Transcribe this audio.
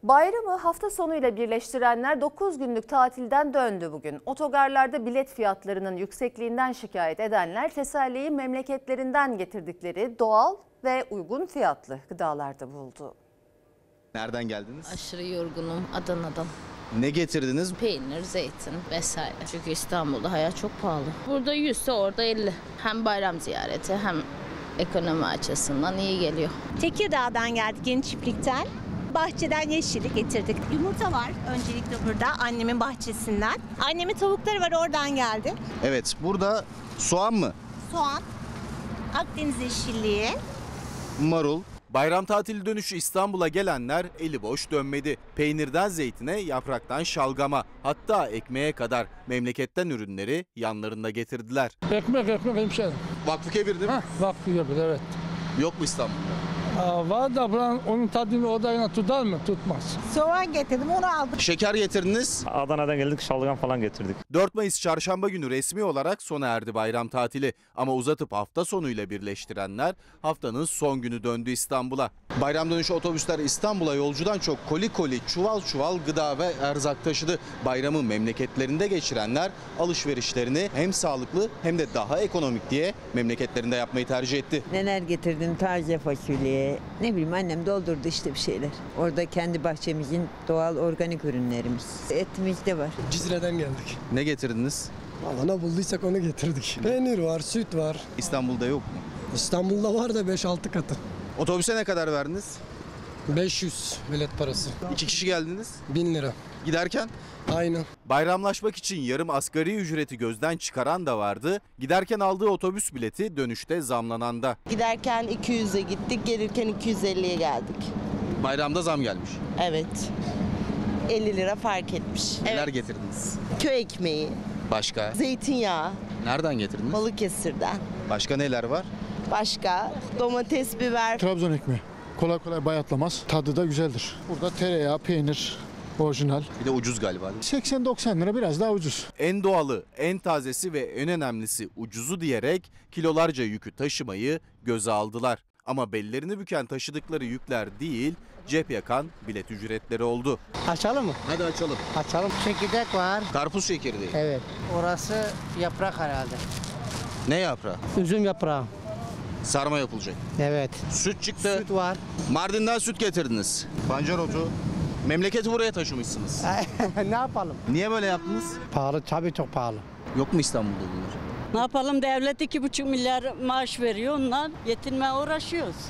Bayramı hafta sonuyla birleştirenler 9 günlük tatilden döndü bugün. Otogarlarda bilet fiyatlarının yüksekliğinden şikayet edenler teselliyi memleketlerinden getirdikleri doğal ve uygun fiyatlı gıdalarda buldu. Nereden geldiniz? Aşırı yorgunum, Adana'dan. Ne getirdiniz? Peynir, zeytin vesaire. Çünkü İstanbul'da hayat çok pahalı. Burada 100'se orada 50. Hem bayram ziyareti hem ekonomi açısından iyi geliyor. Tekirdağ'dan geldik, Yeni Çiftlik'ten. Bahçeden yeşillik getirdik. Yumurta var öncelikle burada annemin bahçesinden. Annemin tavukları var, oradan geldi. Evet, burada soğan mı? Soğan, Akdeniz yeşilliği. Marul. Bayram tatili dönüşü İstanbul'a gelenler eli boş dönmedi. Peynirden zeytine, yapraktan şalgama, hatta ekmeğe kadar memleketten ürünleri yanlarında getirdiler. Ekmek hemşerim. Vakfı Kebir değil mi? Vakfı gibi, evet. Yok mu İstanbul'da? Var da onun tadını odayla tutar mı? Tutmaz. Soğan getirdim, onu aldım. Şeker getirdiniz. Adana'dan geldik, şalgam falan getirdik. 4 Mayıs çarşamba günü resmi olarak sona erdi bayram tatili. Ama uzatıp hafta sonuyla birleştirenler haftanın son günü döndü İstanbul'a. Bayram dönüşü otobüsler İstanbul'a yolcudan çok koli koli, çuval çuval gıda ve erzak taşıdı. Bayramı memleketlerinde geçirenler alışverişlerini hem sağlıklı hem de daha ekonomik diye memleketlerinde yapmayı tercih etti. Neler getirdim, taze fasulye, ne bileyim annem doldurdu işte bir şeyler. Orada kendi bahçemizin doğal organik ürünlerimiz. Etimiz de var. Cizre'den geldik. Ne getirdiniz? Valla ne bulduysak onu getirdik. Peynir var, süt var. İstanbul'da yok mu? İstanbul'da var da 5-6 katı. Otobüse ne kadar verdiniz? 500 bilet parası. 2 kişi geldiniz. 1000 lira. Giderken? Aynen. Bayramlaşmak için yarım asgari ücreti gözden çıkaran da vardı. Giderken aldığı otobüs bileti dönüşte zamlanan da. Giderken 200'e gittik, gelirken 250'ye geldik. Bayramda zam gelmiş. Evet. 50 lira fark etmiş. Neler Evet. getirdiniz? Köy ekmeği, Başka? zeytinyağı, Nereden getirdiniz? Balıkesir'den. Başka neler var? Başka domates, biber. Trabzon ekmeği. Kolay kolay bayatlamaz. Tadı da güzeldir. Burada tereyağı, peynir, orijinal. Bir de ucuz galiba. 80-90 lira, biraz daha ucuz. En doğalı, en tazesi ve en önemlisi ucuzu diyerek kilolarca yükü taşımayı göze aldılar. Ama bellerini büken taşıdıkları yükler değil, cep yakan bilet ücretleri oldu. Açalım mı? Hadi açalım. Açalım. Çekirdek var. Karpuz şekeri değil. Evet. Orası yaprak herhalde. Ne yaprağı? Üzüm yaprağı. Sarma yapılacak. Evet. Süt çıktı. Süt var. Mardin'den süt getirdiniz. Pancar otu. Memleketi buraya taşımışsınız. Ne yapalım? Niye böyle yaptınız? Pahalı, tabii çok pahalı. Yok mu İstanbul'da bunlar? Ne yapalım, devlet 2,5 milyar maaş veriyor, ondan yetinmeye uğraşıyoruz.